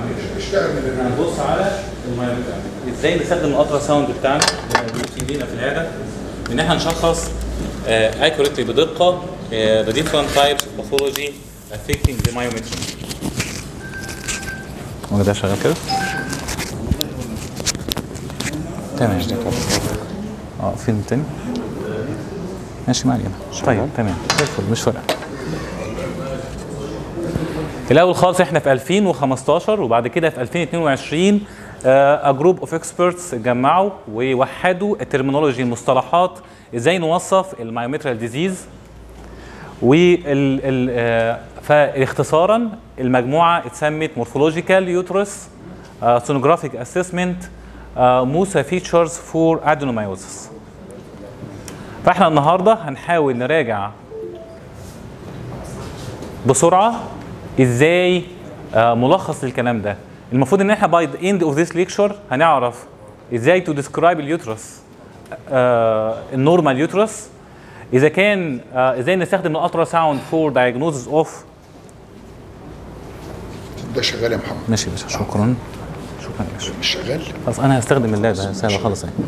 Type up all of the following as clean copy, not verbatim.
اشتغل من هنبص على المايومتريم. ازاي نستخدم الالترا ساوند بتاعنا اللي لينا في العياده ان احنا نشخص accurately بدقه the different types of pathology affecting the myometry. هو ده شغال كده؟ تمام. فين تاني؟ ماشي ما علينا. طيب تمام زي الفل مش فارقه. الاول خالص احنا في 2015 وبعد كده في 2022 a group of experts اتجمعوا ووحدوا الترمينولوجي المصطلحات ازاي نوصف المايومتريال ديزيز. فاختصارا المجموعه اتسمت مورفولوجيكال يوترس سونوجرافيك اسسمنت موسا فيتشرز فور ادينومايوزس. فاحنا النهارده هنحاول نراجع بسرعه ازاي ملخص للكلام ده. المفروض ان احنا باي ذا اند اوف ذيس ليكتشر هنعرف ازاي تو ديسكرايب اليوترس النورمال يوترس، اذا كان ازاي نستخدم الالترا ساوند فور دايجنوزز اوف. ده شغال يا محمد؟ ماشي يا باشا شكرا. شكرا يا باشا. مش شغال؟ خلاص انا هستخدم اللاب ده سهله خالص اهي.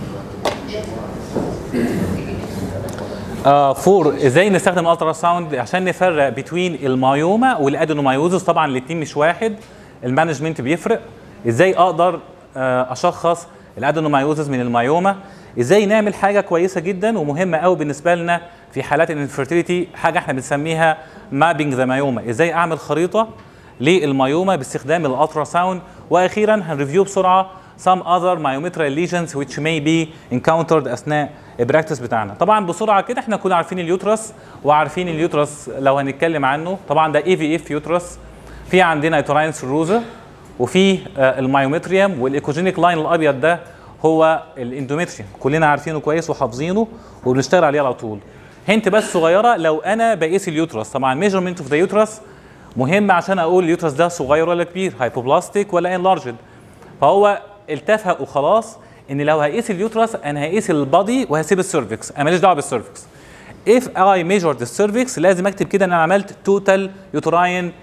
فور ازاي نستخدم الالترا ساوند عشان نفرق بين المايوما والادينومايوزس. طبعا الاثنين مش واحد، المانجمنت بيفرق. ازاي اقدر اشخص الادينومايوزس من المايوما، ازاي نعمل حاجه كويسه جدا ومهمه قوي بالنسبه لنا في حالات الانفيرتيليتي، حاجه احنا بنسميها مابينج ذا مايوما، ازاي اعمل خريطه للمايوما باستخدام الالترا ساوند. واخيرا هنريفيو بسرعه some other myometrial lesions which may be encountered اثناء البراكتس بتاعنا. طبعا بسرعه كده احنا كنا عارفين اليوترس وعارفين اليوترس لو هنتكلم عنه. طبعا ده EVF يوترس، في عندنا يوتراين سيروزا وفي المايومتريوم، والايكوجينيك لاين الابيض ده هو الاندومتريوم، كلنا عارفينه كويس وحافظينه وبنشتغل عليه على طول. هنت بس صغيره، لو انا بقيس اليوترس طبعا ميجرمنت اوف ذا يوترس مهم عشان اقول اليوترس ده صغير ولا كبير، هايبوبلاستيك ولا انلارجد. فهو اتفق وخلاص ان لو هقيس اليوترس انا هقيس البادي وهسيب السيرفكس، انا ماليش دعوه بالسيرفكس. if I measured the cervix لازم اكتب كده ان انا عملت توتال يوتراين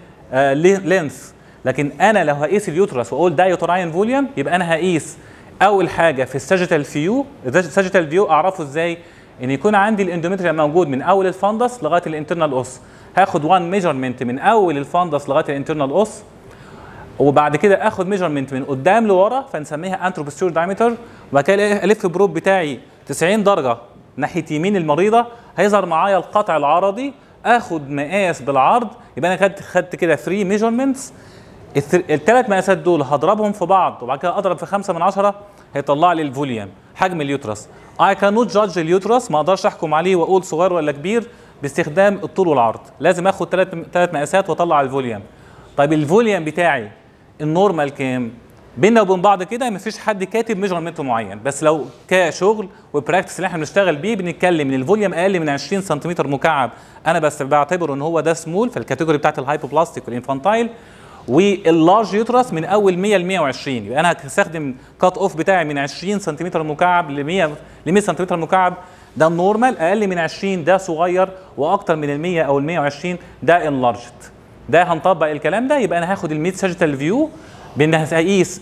لينث. لكن انا لو هقيس اليوترس واقول ده يوتراين فوليوم يبقى انا هقيس اول حاجه في الساجيتال فيو. الساجيتال فيو اعرفه ازاي؟ ان يكون عندي الاندومتريوم موجود من اول الفندس لغايه الانترنال اوس، هاخد 1 ميجرمنت من اول الفندس لغايه الانترنال اوس، وبعد كده اخد ميجرمنت من قدام لورا فنسميها انتروبوستيريور دايمتر، وبعد كده الف بروب بتاعي 90 درجه ناحيه يمين المريضه، هيظهر معايا القطع العرضي، اخد مقاس بالعرض، يبقى انا خدت كده 3 ميجرمنتس. الثلاث مقاسات دول هضربهم في بعض وبعد كده اضرب في 5/10 هيطلع لي الفوليوم حجم اليوترس. I cannot judge اليوترس، ما اقدرش احكم عليه واقول صغير ولا كبير باستخدام الطول والعرض، لازم اخد ثلاث مقاسات واطلع الفوليوم. طيب الفوليوم بتاعي النورمال كام؟ بيننا وبين بعض كده مفيش حد كاتب ميجرمنت معين، بس لو كشغل وبراكتس اللي احنا بنشتغل بيه بنتكلم ان الفوليوم اقل من 20 سنتيمتر مكعب انا بس بعتبره ان هو ده سمول في الكاتيجوري بتاعت الهايبوبلاستيك والانفانتايل، واللارج يوترس من اول 100 ل 120. يبقى انا هستخدم كات اوف بتاعي من 20 سنتيمتر مكعب ل 100 سنتيمتر مكعب، ده النورمال. اقل من 20 ده صغير، واكتر من ال 100 او ال 120 ده انلارجد. ده هنطبق الكلام ده، يبقى انا هاخد الميد ساجيتال فيو بان هقيس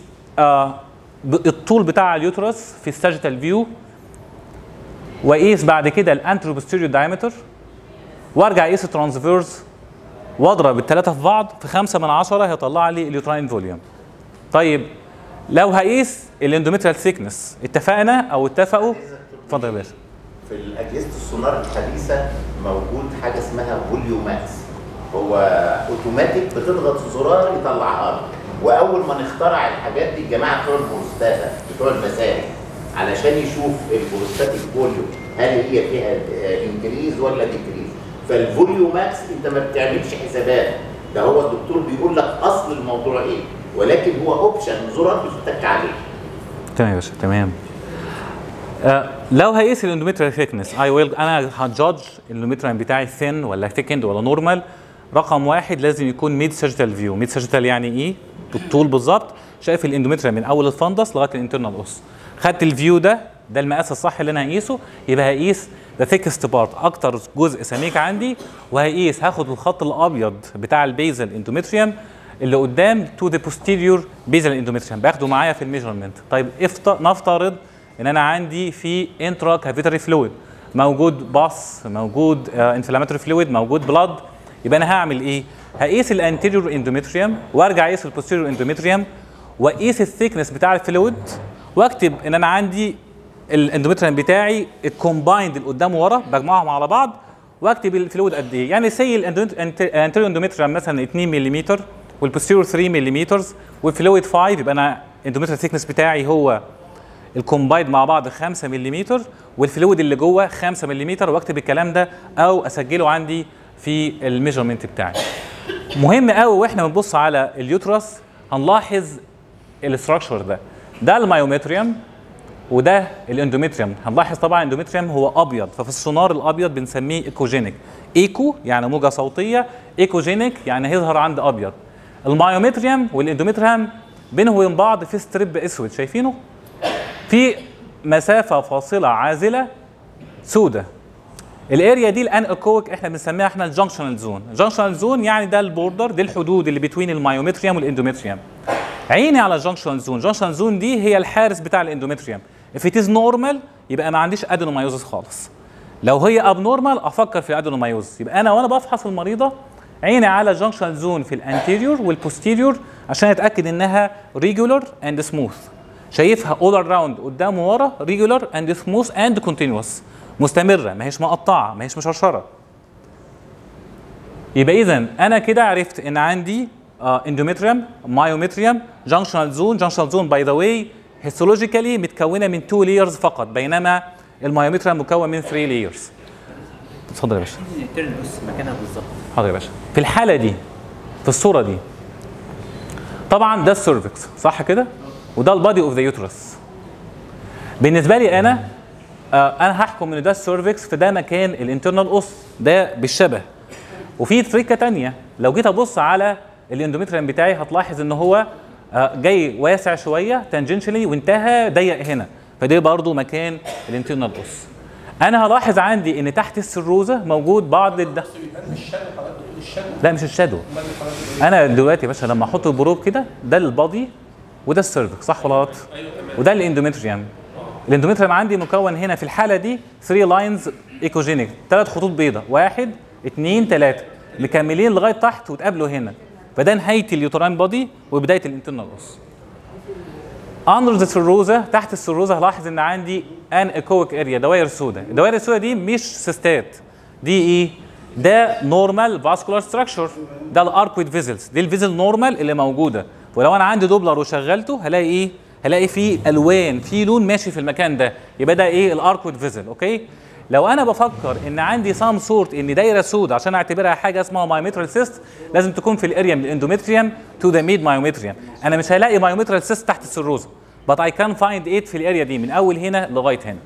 الطول بتاع اليوترس في الساجيتال فيو، واقيس بعد كده الانتروبوستيريور دايمتر، وارجع اقيس الترانسفيرس واضرب الثلاثه في بعض في 5/10 هيطلع لي اليوتراين فوليوم. طيب لو هقيس الاندومتريال ثيكنس اتفقنا او اتفقوا. اتفضل يا باشا. في اجهزه السونار الحديثه موجود حاجه اسمها فوليوماكس، هو اوتوماتيك بتضغط زرار يطلعها لك. واول ما نخترع الحاجات دي الجماعه بتوع البروستاتا بتوع المسالك علشان يشوف البروستاتيك فوليوم هل هي فيها انكريز ولا ديكريز، فالفوليوماكس انت ما بتعملش حسابات، ده هو الدكتور بيقول لك اصل الموضوع ايه، ولكن هو اوبشن زرار بتتك عليه. تمام يا باشا تمام. لو هقيس الاندومتريال ثيكنس انا هجادج الاندومتريال بتاعي ثين ولا ثيكند ولا نورمال. رقم واحد لازم يكون ميد ساجيتال فيو. ميد ساجيتال يعني ايه؟ بالطول بالظبط، شايف الاندومتريال من اول الفندس لغايه الانترنال اوس. خدت الفيو ده المقاس الصح اللي انا هقيسه، يبقى هقيس ذا ثيكست بارت اكتر جزء سميك عندي، وهقيس هاخد الخط الابيض بتاع البيزل اندومتريوم اللي قدام تو ذا بوستيريور بيزل اندوميتريوم باخده معايا في الميجرمنت. طيب نفترض ان انا عندي في انترا كافيتري فلويد موجود باص، موجود انفلاماتوري فلويد، موجود بلاد. يبقى انا هعمل ايه؟ هقيس الانتيريور اندوميتريوم وارجع اقيس البوستيريور اندوميتريوم واقيس الثيكنس بتاع الفلويد واكتب ان انا عندي الاندوميتريوم بتاعي الكومبايند اللي قدام ورا بجمعهم على بعض واكتب الفلويد قد ايه. يعني سي الانتيريور اندوميتريوم مثلا 2 ملم والبوستيريور 3 ملم والفلويد 5، يبقى انا الاندوميتريال ثيكنس بتاعي هو الكومبايند مع بعض 5 ملم والفلويد اللي جوه 5 ملم، واكتب الكلام ده او اسجله عندي في الميجرمنت بتاعي. مهم قوي واحنا بنبص على اليوترس هنلاحظ الاستراكشر ده المايومتريوم وده الاندوميتريوم. هنلاحظ طبعا الاندوميتريوم هو ابيض، ففي السونار الابيض بنسميه ايكوجينيك. ايكو يعني موجه صوتيه، ايكوجينيك يعني هيظهر عند ابيض. المايومتريوم والاندوميتريوم بينهم وبين بعض في ستريب اسود، شايفينه؟ في مسافه فاصله عازله سودة. الاريا دي الان اكويك احنا بنسميها احنا الجنكشنال زون. الجنكشنال زون يعني ده البوردر، دي الحدود اللي بين المايومتريوم والاندوميتريوم. عيني على الجنكشنال زون، الجنكشنال زون دي هي الحارس بتاع الاندوميتريوم. if it is normal يبقى ما عنديش ادينومايوزس خالص. لو هي ابنورمال افكر في الادينومايوزس. يبقى انا وانا بفحص المريضه عيني على الجنكشنال زون في الانتيريور والبوستيريور عشان اتاكد انها ريجولار اند سموث. شايفها اول اراوند قدام وورا، ريجولار اند سموث اند كونتينوس، مستمره، ما هيش مقطعه، ما هيش مشرشره. يبقى اذا انا كده عرفت ان عندي اندوميتريوم، مايومتريوم، جنكشنال زون. جنكشنال زون باي ذا واي هيستولوجيكالي متكونه من 2 لايرز فقط، بينما المايومتريوم مكون من 3 لايرز. اتفضل يا باشا. بص مكانها بالظبط. حاضر يا باشا. في الحاله دي في الصوره دي طبعا ده السيرفكس صح كده؟ وده البادي اوف ذا يوترس. بالنسبه لي انا هحكم ان ده السيرفكس، فده مكان الانترنال اوس ده بالشبه. وفي تريكه ثانيه، لو جيت ابص على الاندوميتريوم بتاعي هتلاحظ ان هو جاي واسع شويه تانجنشلي وانتهى ضيق هنا، فده برضو مكان الانترنال اوس. انا هلاحظ عندي ان تحت السروزه موجود بعض لا مش الشادو. انا دلوقتي يا باشا لما احط البروب كده ده البادي وده السيرفكس صح ولا غلط؟ وده الاندوميتريوم. الاندوميتريوم عندي مكون هنا في الحاله دي 3 لاينز ايكوجينيك، 3 خطوط بيضاء، 1 2 3 مكملين لغايه تحت وتقابلوا هنا، فده نهايه اليوتراين بادي وبدايه الانترنال اوس. اندر ذا سيروزا، تحت السيروزا هلاحظ ان عندي ان ايكويك اريا، دوائر سوداء. الدوائر السوداء دي مش سيستات، دي ايه؟ ده نورمال فاسكولار ستراكشر، ده الاركويد فيزلز، دي الفيزل نورمال اللي موجوده. ولو انا عندي دوبلر وشغلته هلاقي ايه؟ هلاقي فيه الوان، فيه لون ماشي في المكان ده، يبقى ده ايه؟ الاركويد فيزل. اوكي؟ لو انا بفكر ان عندي سام سورت ان دايره سوداء عشان اعتبرها حاجه اسمها مايومترال سيست، لازم تكون في الاريا من الاندوميتريوم تو ذا ميد مايومتريوم. انا مش هلاقي مايومترال سيست تحت السيروزا، but I can find it في الاريا دي من اول هنا لغايه هنا.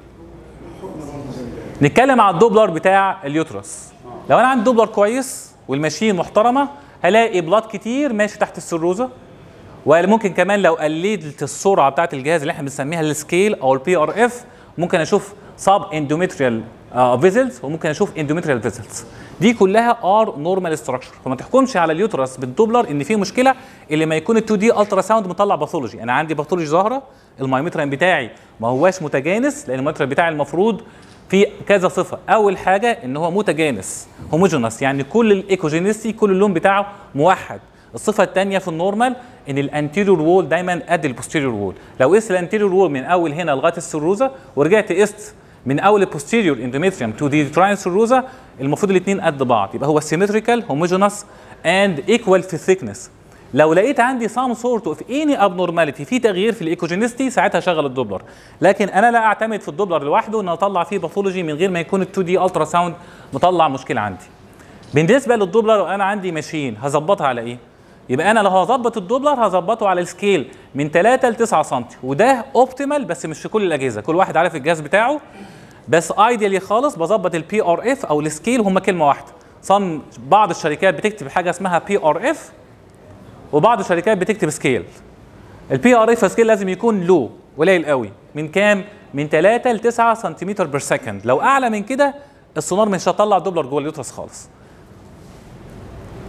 نتكلم على الدوبلر بتاع اليوترس. لو انا عندي دوبلر كويس والماشين محترمه هلاقي بلاد كتير ماشي تحت السيروزا، وممكن كمان لو قللت السرعه بتاعت الجهاز اللي احنا بنسميها السكيل او البي ار اف ممكن اشوف سب اندوميتريال فيزلز وممكن اشوف اندوميتريال فيزلز. دي كلها ار نورمال ستراكشر، فما تحكمش على اليوترس بالدوبلر ان في مشكله اللي ما يكون ال2 دي الترا ساوند مطلع باثولوجي. انا عندي باثولوجي ظاهره، المايومتريوم بتاعي ما هواش متجانس، لان المايومتريوم بتاعي المفروض في كذا صفه. اول حاجه ان هو متجانس هوموجينس، يعني كل الايكوجينيستي كل اللون بتاعه موحد. الصفه الثانيه في النورمال ان الانتيريور وول دايما قد البوستيريور وول. لو قست الانتيريور وول من اول هنا لغايه السيروزا ورجعت قست من اول البوستيريور اندوميتريوم تو دي تراين سيروزا، المفروض الاثنين قد بعض، يبقى هو سيمتريكال هوموجينس اند ايكوال في الثيكنس. لو لقيت عندي سام سورت اوف اني ابنورماليتي في تغيير في الايكوجينيستي ساعتها شغل الدوبلر، لكن انا لا اعتمد في الدوبلر لوحده ان اطلع فيه باثولوجي من غير ما يكون ال2 دي الترا ساوند مطلع مشكله عندي. بالنسبه للدوبلر لو انا عندي ماشين هظبطها على ايه؟ يبقى انا لو هظبط الدوبلر هظبطه على السكيل من 3 ل 9 سم، وده اوبتيمال بس مش في كل الاجهزه، كل واحد عارف الجهاز بتاعه. بس ايديالي خالص بظبط البي ار اف او السكيل هم كلمه واحده. بعض الشركات بتكتب حاجه اسمها بي ار اف وبعض الشركات بتكتب سكيل. البي ار اف سكيل لازم يكون لو قليل قوي، من كام؟ من 3 ل 9 سنتيمتر بير سكند. لو اعلى من كده السونار مش هيطلع دوبلر جوه اليوترس خالص.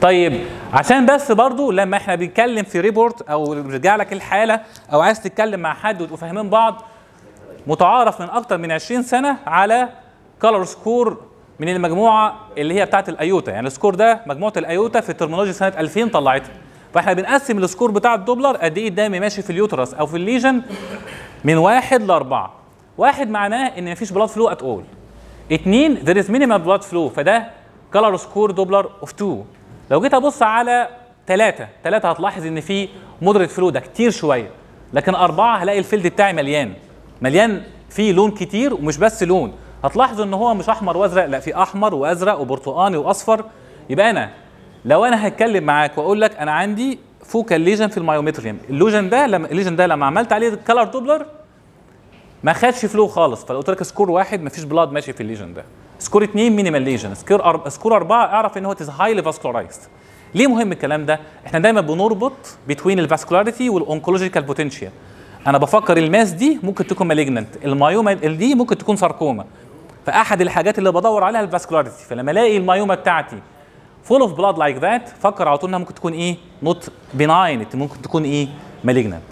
طيب عشان بس برضو لما احنا بنتكلم في ريبورت او بيرجع لك الحاله او عايز تتكلم مع حد وتبقوا فاهمين بعض، متعارف من اكتر من 20 سنه على كولر سكور من المجموعه اللي هي بتاعه الايوتا. يعني السكور ده مجموعه الايوتا في الترمينولوجي سنه 2000 طلعتها. فاحنا بنقسم السكور بتاع الدوبلر قد ايه الدم ماشي في اليوترس او في الليجن من 1 ل 4. 1 معناه ان مفيش بلاد فلو ات اول. 2 there is minimal blood flow، فده كولر سكور دوبلر اوف 2. لو جيت ابص على 3 هتلاحظ ان في مودريت فلو، ده كتير شويه. لكن 4 هلاقي الفيلد بتاعي مليان فيه لون كتير، ومش بس لون، هتلاحظوا ان هو مش احمر وازرق، لا في احمر وازرق وبرتقاني واصفر. يبقى انا لو انا هتكلم معاك واقول لك انا عندي فوكال ليجن في المايومتريوم، الليجن ده لما عملت عليه كلر دوبلر ما خدش فلو خالص، فلو قلت لك سكور 1 مفيش بلاد ماشي في الليجن ده. سكور 2 مينيمال ليجن، سكور 4 اعرف ان هو تيز هايلي فاسكولارايزد. ليه مهم الكلام ده؟ احنا دايما بنربط بين الفاسكولاريتي والاونكولوجيكال بوتنشال. انا بفكر الماس دي ممكن تكون مالجننت، المايوما دي ممكن تكون ساركوما. فاحد الحاجات اللي بدور عليها الفاسكولاريتي، فلما الاقي المايوما بتاعتي فول اوف بلاد لايك ذات فكر على طول انها ممكن تكون ايه؟ نوت بناين، ممكن تكون ايه؟ مالجننت.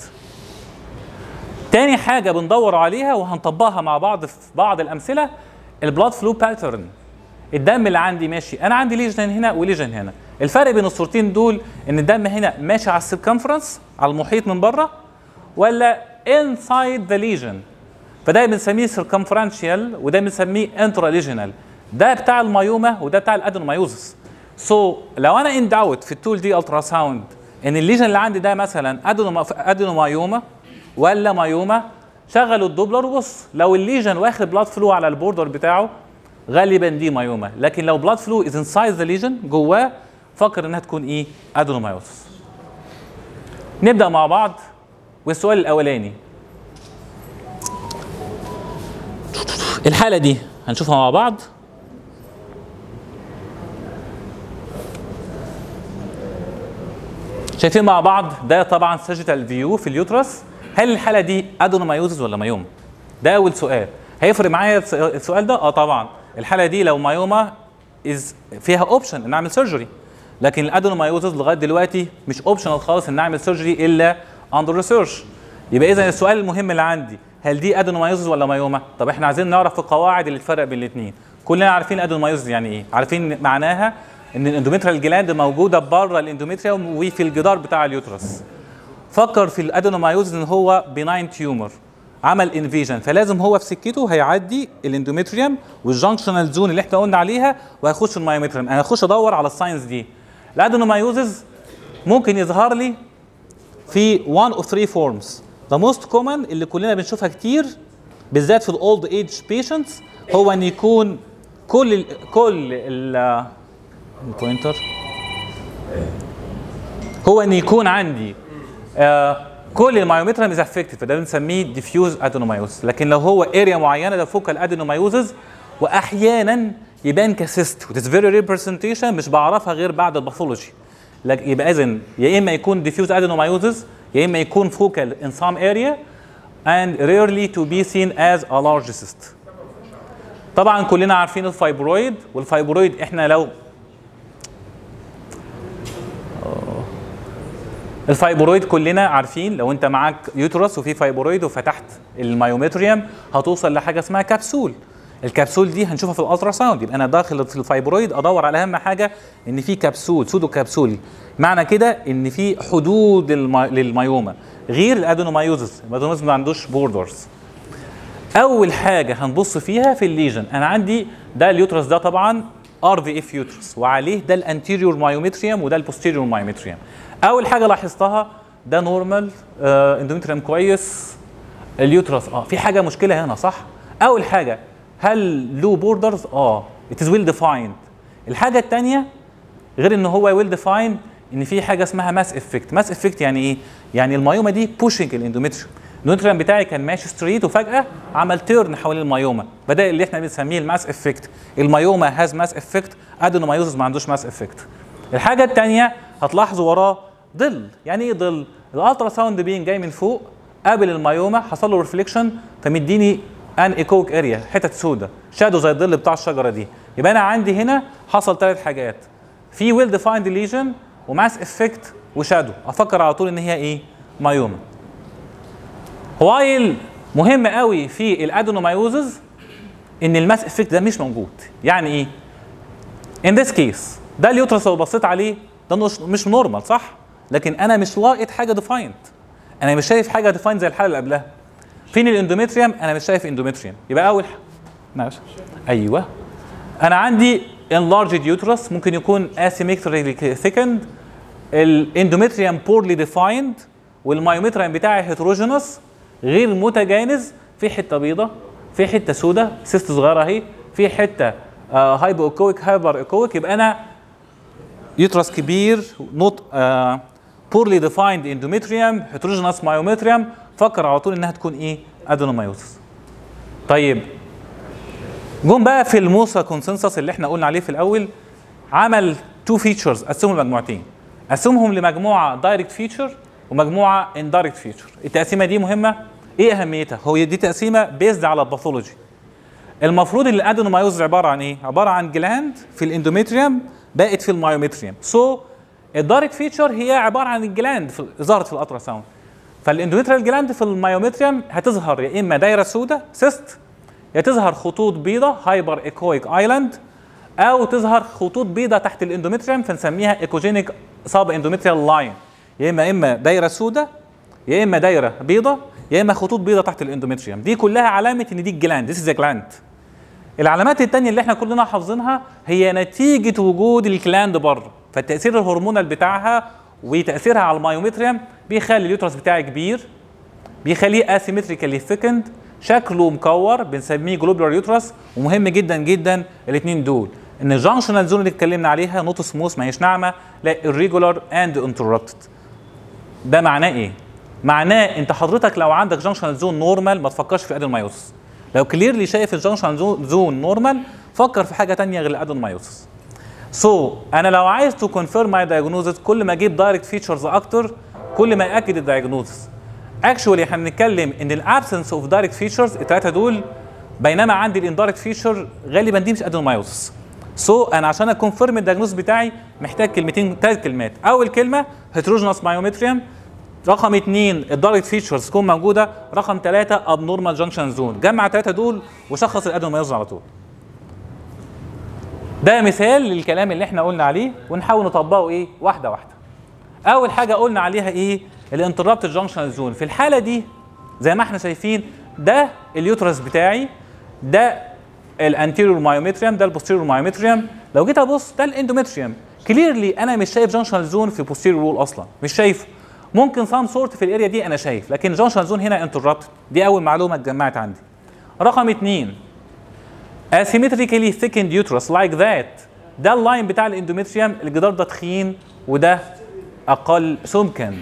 تاني حاجه بندور عليها وهنطبقها مع بعض في بعض الامثله، البلاد فلو باترن. الدم اللي عندي ماشي، انا عندي ليجن هنا وليجن هنا. الفرق بين الصورتين دول ان الدم هنا ماشي على السيركمفرنس، على المحيط من بره، ولا inside the lesion. فده بنسميه circumferential وده بنسميه intralesional. ده بتاع المايوما وده بتاع الادينومايوزس. لو انا ان داوت في التول دي الترا ساوند ان الليجن اللي عندي ده مثلا ادينومايوما ولا مايوما، شغلوا الدوبلر وبص، لو الليجن واخد بلاد فلو على البوردر بتاعه غالبا دي مايوما، لكن لو بلاد فلو از انسايد ذا ليجن جواه فكر انها تكون ايه؟ ادينومايوزس. نبدا مع بعض والسؤال الاولاني. الحاله دي هنشوفها مع بعض. شايفين مع بعض ده طبعا ساجيتال فيو في اليوترس. هل الحاله دي ادينومايوزس ولا مايوما؟ ده اول سؤال. هيفرق معايا السؤال ده؟ طبعا. الحاله دي لو مايوما فيها اوبشن ان اعمل سيرجري، لكن الادينومايوزس لغايه دلوقتي مش اوبشنال خالص ان اعمل سيرجري الا اندر ريسيرش. يبقى اذا السؤال المهم اللي عندي، هل دي ادينومايوزس ولا مايوما؟ طب احنا عايزين نعرف القواعد اللي تفرق بين الاثنين. كلنا عارفين ادينومايوزس يعني ايه، عارفين معناها ان الاندوميتريال جلاند موجوده بره الاندوميتريوم وفي الجدار بتاع اليوترس. فكر في الادينومايوزس ان هو بيناين تيومر عمل انفيجن، فلازم هو في سكته هيعدي الاندوميتريوم والجنكشنال زون اللي احنا قلنا عليها وهيخش المايومتريوم. انا هخش ادور على الساينس دي. الادينومايوزس ممكن يظهر لي في one of three forms. the most common اللي كلنا بنشوفها كتير بالذات في الاولد ايج بيشنتس هو ان يكون كل البوينتر هو ان يكون عندي كل المايومتريوم از افكتد، فده بنسميه ديفيوز ادينومايوزس. لكن لو هو اريا معينه ده فوكال ادينومايوزس، واحيانا يبان كسيست وتس فيري رير برزنتيشن مش بعرفها غير بعد الباثولوجي. يبقى اذا يا اما يكون ديفيوز ادينومايوزس يا اما يكون فوكال in some area and rarely to be seen as a large cyst. طبعا كلنا عارفين الفايبرويد، والفايبرويد احنا لو الفايبرويد كلنا عارفين لو انت معاك يوترس وفي فايبرويد وفتحت المايومتريوم هتوصل لحاجه اسمها كبسول. الكبسول دي هنشوفها في الالترا ساوند. يبقى انا داخل في الفايبرويد ادور على اهم حاجه ان في كبسول سودو كبسول، معنى كده ان في حدود للمايوما غير الادينومايوزس. الادينومايوزس ما عندوش بوردرز. اول حاجه هنبص فيها في الليجن، انا عندي ده اليوترس ده طبعا RVF يوترس وعليه ده الانتيريور مايومتريوم وده البوستيريور مايومتريوم. اول حاجه لاحظتها ده نورمال اندومتريوم كويس. اليوترس في حاجه مشكله هنا صح؟ اول حاجه هل له بوردرز؟ ات از ويل ديفايند. الحاجه الثانيه غير ان هو ويل ديفايند ان في حاجه اسمها ماس افكت. ماس افكت يعني ايه؟ يعني المايوما دي بوشنج الاندومتريوم. الاندومتريوم بتاعي كان ماشي ستريت وفجاه عمل تيرن حوالين المايوما، بدا اللي احنا بنسميه الماس افكت. المايوما هاز ماس افكت، ادينومايوزس ما عندوش ماس افكت. الحاجه الثانيه هتلاحظوا وراه ظل. يعني ايه ظل؟ الالترا ساوند بين جاي من فوق قابل المايوما حصل له ريفليكشن فمديني ان ايكوك اريا، حتت سوداء شادو زي الظل بتاع الشجره دي. يبقى انا عندي هنا حصل 3 حاجات: في ويل ديفايند ليجن وماس افكت وشادو، افكر على طول ان هي ايه؟ مايوما. وايل مهم قوي في الادينومايوزز ان الماس افكت ده مش موجود. يعني ايه؟ ان ذيس كيس ده اليوترس لو بصيت عليه ده مش نورمال صح؟ لكن انا مش لاقط حاجه ديفايند، انا مش شايف حاجه ديفايند زي الحاله اللي قبلها. فين الاندوميتريوم؟ انا مش شايف اندوميتريوم. يبقى اول ماشي ايوه انا عندي enlarged uterus ممكن يكون asymmetrically thickened، الاندوميتريوم poorly defined، والمايوميتريوم بتاعي heterogeneous غير متجانس، في حته بيضه، في حته سوداء، سيست صغيره اهي، في حته هايبو ايكويك هايبر ايكويك. يبقى انا يوترس كبير not poorly defined endometrium heterogeneous myometrium، فكر على طول انها تكون ايه؟ ادينومايوزس. طيب جم بقى في الموسا كونسنسس اللي احنا قلنا عليه في الاول، عمل تو فيتشرز، قسمهم لمجموعتين، قسمهم لمجموعه دايركت فيتشر ومجموعه اندايركت فيتشر. التقسيمه دي مهمه، ايه اهميتها؟ هو دي تقسيمه بيزد على الباثولوجي. المفروض ان الادينومايوزس عباره عن ايه؟ عباره عن جلاند في الاندوميتريوم بقت في المايوميتريوم. الدايركت فيتشر هي عباره عن الجلاند ظهرت في الالترا ساوند. فالاندوميتريال جلاند في المايوميتريوم هتظهر يا اما دايره سوداء سيست، يا تظهر خطوط بيضاء هايبر ايكويك ايلاند، او تظهر خطوط بيضاء تحت الاندوميتريوم فنسميها ايكوجينيك ساب اندوميتريال لاين. يا اما دايره سوداء، يا اما دايره بيضاء، يا اما خطوط بيضاء تحت الاندوميتريوم. دي كلها علامه ان دي الجلاند، ذيس از جلاند. العلامات الثانيه اللي احنا كلنا حافظينها هي نتيجه وجود الجلاند بره، فالتاثير الهرمونال بتاعها وتاثيرها على المايوميتريوم بيخلي اليوترس بتاعي كبير، بيخليه اسيمتريكالي ثيكند، شكله مكور بنسميه جلوبولار يوترس. ومهم جدا جدا الاثنين دول ان الجانكشنال زون اللي اتكلمنا عليها نوت سموث ما هيش ناعمه، لا irregular and interrupted. ده معناه ايه؟ معناه انت حضرتك لو عندك جانكشنال زون نورمال ما تفكرش في ادينومايوسس. لو كليرلي شايف الجانكشنال زون نورمال فكر في حاجه ثانيه غير الادينومايوسس. انا لو عايز تو كونفيرم ماي دايجنوزس كل ما اجيب دايركت فيتشرز اكتر كل ما ياكد الدايجنوزس. اكشولي احنا بنتكلم ان الابسنس اوف دايركت فيتشرز الثلاثه دول، بينما عندي الاندايركت فيتشر غالبا دي مش ادينومايوسس. انا عشان اكونفيرم الدايجنوز بتاعي محتاج كلمتين، 3 كلمات. اول كلمه هيتروجينوس مايوميتريوم، رقم 2 الدايركت فيتشرز تكون موجوده، رقم 3 ابنورمال جانكشن زون. جمع الثلاثه دول وشخص الادينومايوسس على طول. ده مثال للكلام اللي احنا قلنا عليه ونحاول نطبقه ايه واحده واحده. اول حاجه قلنا عليها ايه؟ الانتربتد جانكشن زون. في الحاله دي زي ما احنا شايفين ده اليوترس بتاعي، ده الانتيريور مايوميتريوم، ده البوستيريور مايوميتريوم. لو جيت ابص ده الاندوميتريوم، كليرلي انا مش شايف جانكشن زون في بوستيريور وول اصلا، مش شايفه. ممكن سام سورت في الاريا دي انا شايف، لكن جانكشن زون هنا انتربتد. دي اول معلومه اتجمعت عندي. رقم 2 asymmetrically thickened uterus like that، ده اللاين بتاع الاندوميتريوم، الجدار ده تخين وده اقل سمكا.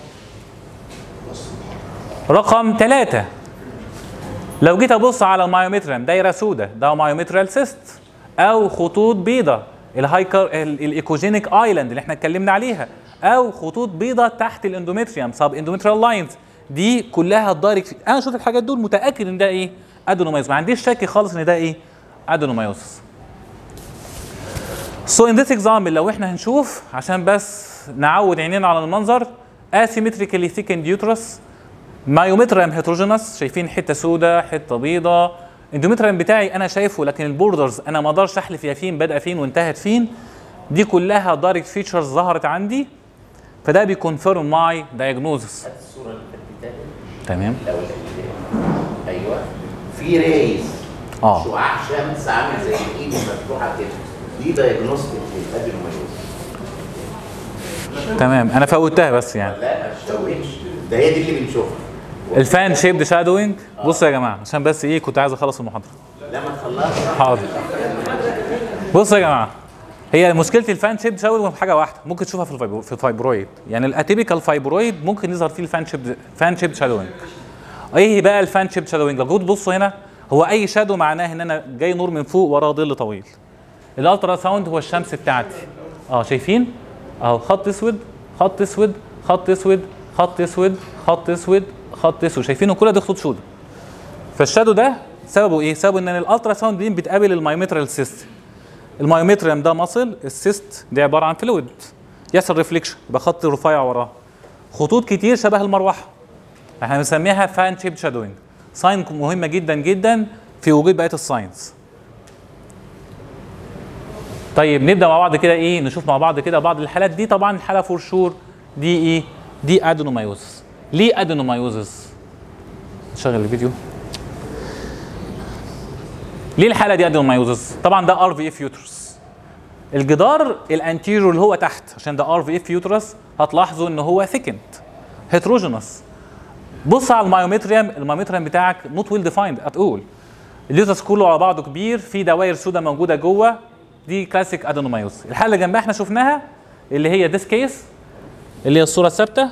رقم 3 لو جيت ابص على المايوميتريوم دايره سوداء، ده مايوميتريال سيست او خطوط بيضاء الايكوجينيك ايلاند اللي احنا اتكلمنا عليها، او خطوط بيضاء تحت الاندوميتريوم سب اندوميتريال لاينز. دي كلها الدايركت. انا شفت الحاجات دول متاكد ان ده ايه؟ ادينومايوسس، ما عنديش شك خالص ان ده ايه؟ ادينومايوسس. ان ذيس اكزامبل لو احنا هنشوف عشان بس نعود عينينا على المنظر، asymmetrically thickened uterus، مايوميتريوم هيتروجينوس، شايفين حته سوداء حته بيضاء. الاندوميتريوم بتاعي انا شايفه لكن البوردرز انا ما اقدرش احلف هي فين بادئه فين وانتهت فين. دي كلها دايركت فيتشرز ظهرت عندي، فده بيكونفيرم ماي دايجنوزس. الصوره اللي كانت تمام. ايوه في ريز شعاع شمس عامل زي الايد مفتوحه كده، دي دايجنوستيك للادينومايوسس. تمام انا فوتها بس يعني. لا ما تشوهش، ده هي دي اللي بنشوفها. الفان شيبد شادوينج. بصوا يا جماعه عشان بس ايه كنت عايز اخلص المحاضره. لا ما تخلصش. حاضر. بصوا يا جماعه هي مشكله الفان شيبد شادوينج في حاجه واحده، ممكن تشوفها في الفايبرويد، يعني الاتيبيكال فايبرويد ممكن يظهر فيه فان شيبد شادوينج. ايه بقى الفان شيبد شادوينج؟ لو جيت تبصوا هنا هو اي شادو معناه ان انا جاي نور من فوق وراه ظل طويل. الالترا ساوند هو الشمس بتاعتي. شايفين؟ اهو خط اسود خط اسود خط اسود خط اسود خط اسود خط اسود، شايفينه كل ده خطوط سوداء. فالشادو ده سببه ايه؟ سببه ان الالترا ساوند بيم بتقابل المايوميتريال سيستم. المايومتريم ده مصل، السيست دي عباره عن فلويد، يحصل ريفليكشن يبقى خط رفيع وراه، خطوط كتير شبه المروحه، احنا بنسميها فان شيب شادوينج. ساين مهمه جدا جدا في وجود بقيه الساينز. طيب نبدا مع بعض كده ايه، نشوف مع بعض كده بعض الحالات دي. طبعا الحاله فور شور دي ايه؟ دي ادينومايوزس. ليه ادينومايوزس؟ نشغل الفيديو. ليه الحاله دي ادينومايوزس؟ طبعا ده ار في اف يوترس. الجدار الانتيريور اللي هو تحت، عشان ده ار في اف يوترس، هتلاحظوا ان هو ثيكنت هيتروجينوس. بص على المايومتريم، المايومتريم بتاعك نوت ويل ديفايند ات اول. اليوترس كله على بعضه كبير، في دوائر سوداء موجوده جوه، دي كلاسيك ادينومايوزس. الحاله اللي جنبها احنا شفناها اللي هي ديس كيس، اللي هي الصوره الثابته.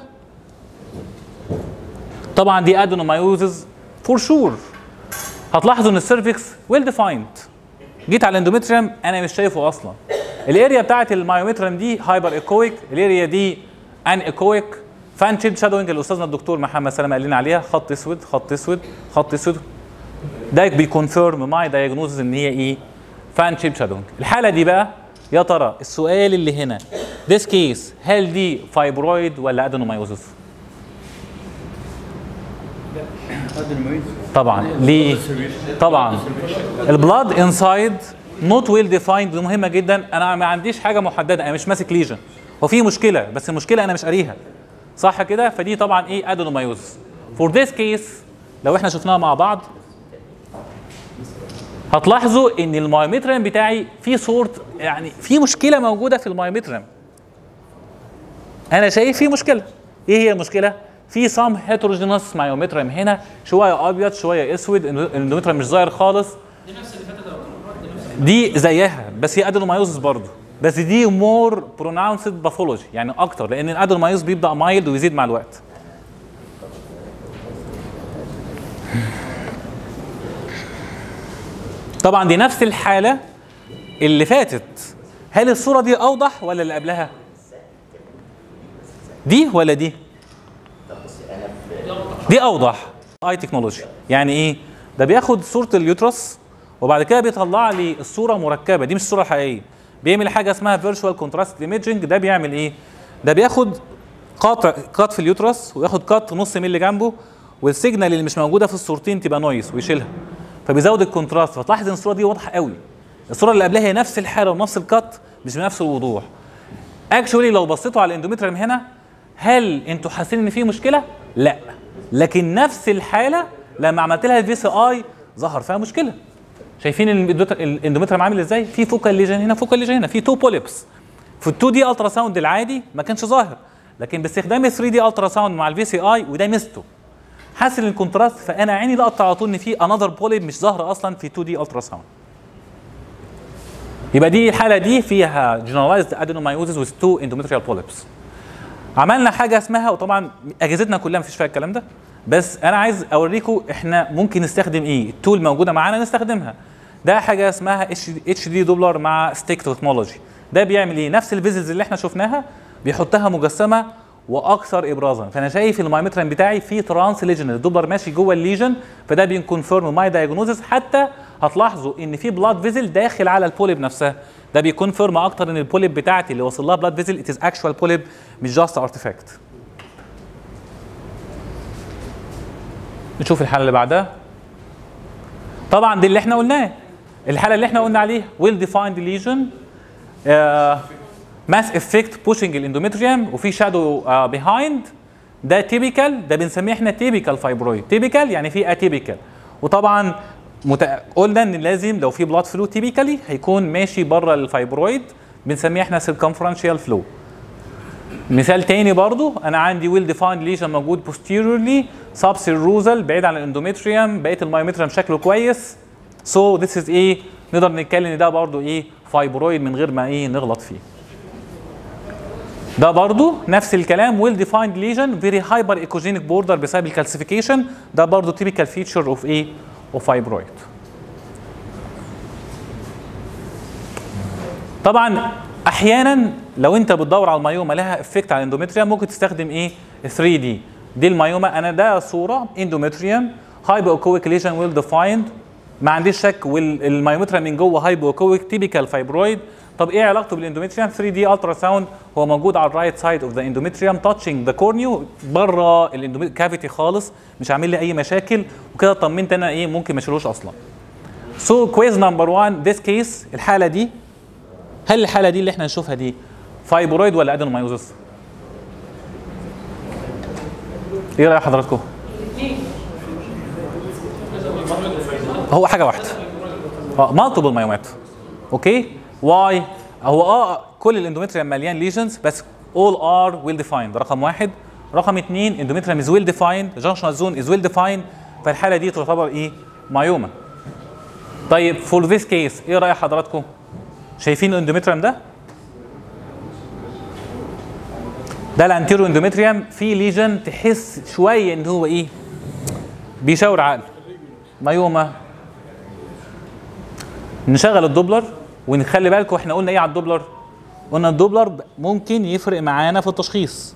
طبعا دي ادينومايوزس فور شور. هتلاحظوا ان السيرفكس ويل ديفايند. جيت على الاندومتريم انا مش شايفه اصلا. الاريا بتاعت المايومتريم دي هايبر ايكويك، الاريا دي ان ايكويك. فان شيب شادوينج اللي استاذنا الدكتور محمد سلام قال لنا عليها، خط اسود خط اسود خط اسود. ده بيكونفيرم ماي دايجنوزز ان هي ايه؟ فان شيب شادوينج. الحاله دي بقى يا ترى السؤال اللي هنا ذيس كيس هل دي فايبرويد ولا ادينومايوزس؟ طبعا ليه؟ طبعا البلاد انسايد نوت ويل ديفايند، دي مهمه جدا. انا ما عنديش حاجه محدده، انا مش ماسك ليجن، هو في مشكله بس المشكله انا مش قاريها، صح كده؟ فدي طبعا ايه؟ ادينومايوزس. فور ذيس كيس لو احنا شفناها مع بعض هتلاحظوا ان المايومتريم بتاعي في صورت، يعني في مشكله موجوده في المايومتريم. انا شايف في مشكله. ايه هي المشكله؟ في سام هيتروجينوس مايومتريم هنا، شويه ابيض شويه اسود، الاندومتريم مش ظاهر خالص. دي نفس اللي فاتت دي زيها بس هي ادينومايوزس برضه، بس دي مور بروناونسد باثولوجي، يعني اكتر، لان الادينومايوز بيبدا مايلد ويزيد مع الوقت. طبعا دي نفس الحاله اللي فاتت. هل الصوره دي اوضح ولا اللي قبلها؟ دي ولا دي؟ دي اوضح. اي تكنولوجي يعني ايه؟ ده بياخد صوره اليوترس وبعد كده بيطلع لي الصوره مركبه، دي مش الصوره الحقيقيه. بيعمل حاجه اسمها فيرتشوال كونتراست ايميجنج. ده بيعمل ايه؟ ده بياخد قط في اليوترس وياخد قط نص مللي جنبه، والسيجنال اللي مش موجوده في الصورتين تبقى نويز ويشيلها، فبيزود الكونتراست. فتلاحظ ان الصوره دي واضحه قوي. الصوره اللي قبلها هي نفس الحاله ونفس القط مش بنفس الوضوح. اكشولي لو بصيتوا على الاندومتريم هنا، هل انتوا حاسين ان في مشكله؟ لا، لكن نفس الحاله لما عملت لها الفي سي اي ظهر فيها مشكله. شايفين الاندومتريم عامل ازاي؟ في فوكال ليجن هنا، فوكال ليجن هنا، في تو بوليبس. في ال 2 دي الترا ساوند العادي ما كانش ظاهر، لكن باستخدام ال 3 دي الترا ساوند مع الفي سي اي وده ميزته، حاسن الكونتراست، فانا عيني لقطت على طول ان في انذر بوليب مش ظاهره اصلا في 2 دي الترا ساوند. يبقى دي الحاله دي فيها جنرالايزد ادينومايوزس وذ 2 اندومتريال بوليبس. عملنا حاجه اسمها، وطبعا اجهزتنا كلها مفيش فيها الكلام ده، بس انا عايز اوريكم احنا ممكن نستخدم ايه، التول موجوده معانا نستخدمها. ده حاجه اسمها اتش دي دوبلر مع ستيك تكنولوجي. ده بيعمل ايه؟ نفس الفيزلز اللي احنا شفناها بيحطها مجسمه واكثر ابرازا. فانا شايف المايومتريم بتاعي فيه ترانس ليجن، الدوبلر ماشي جوه الليجن، فده بيكونفيرم ماي دايجنوزس. حتى هتلاحظوا ان في بلاد فيزل داخل على البوليب نفسها، ده بيكونفيرم اكتر ان البوليب بتاعتي اللي وصل لها بلاد فيزل ات از اكشوال بوليب مش جاست ارتفاكت. نشوف الحاله اللي بعدها. طبعا دي اللي احنا قلناه، الحاله اللي احنا قلنا عليها ويل ديفايند ليجن، ماس افكت بوشنج الاندومتريوم وفي شادو بيهايند. ده تيبيكال، ده بنسميه احنا تيبيكال فايبرويد. تيبيكال يعني في اتيبيكال، وطبعا قلنا ان لازم لو في بلاد فلو تيبيكالي هيكون ماشي بره الفايبرويد، بنسميه احنا سيركمفرنشال فلو. مثال تاني برضو، انا عندي ويل ديفايند ليجن موجود posteriorly سبسيروزال بعيد عن الاندومتريوم، بقيه المايومتريوم شكله كويس. سو ذس از ايه، نقدر نتكلم ان ده برضو ايه، فايبرويد من غير ما ايه نغلط فيه. ده برضو نفس الكلام، ويل ديفايند ليجن فيري هايبر ايكوجينيك بوردر بسبب الكالسيفيكيشن. ده برضو تيبيكال فيتشر اوف ايه، اوف فايبرويد. طبعا احيانا لو انت بتدور على المايوما لها افكت على الاندومتريوم ممكن تستخدم ايه، 3 دي. دي المايوما، انا ده صوره اندومتريوم هايبر ايكويك ليجن ويل ديفايند ما عنديش شك، والمايومتريم من جوه هايبوكويك تيبيكال فايبرويد. طب ايه علاقته بالاندوميتريوم؟ 3 دي الترا ساوند هو موجود على الرايت سايد اوف ذا اندوميتريوم تاتشنج ذا كورنيو، بره الكافيتي خالص، مش عامل لي اي مشاكل، وكده طمنت انا ايه ممكن ما اشيلوش اصلا. سو كويز نمبر 1 ذيس كيس، الحاله دي، هل الحاله دي اللي احنا نشوفها دي فايبرويد ولا ادينومايوزس؟ ايه راي حضراتكم؟ هو حاجه واحده، مالتيبل مايومات. اوكي، واي هو كل الاندوميتريوم مليان ليجنز، بس all are well defined، رقم واحد. رقم اثنين اندوميتريوم از ويل ديفايند، جانكشنال زون از ويل ديفايند، فالحاله دي تعتبر ايه؟ مايوما. طيب فور ذيس كيس ايه راي حضراتكم؟ شايفين الاندوميتريوم ده؟ ده الانتيرو اندوميتريوم، فيه ليجن تحس شويه ان هو ايه؟ بيشاور عقل، مايوما. نشغل الدوبلر ونخلي بالكم احنا قلنا ايه على الدوبلر؟ قلنا الدوبلر ممكن يفرق معانا في التشخيص.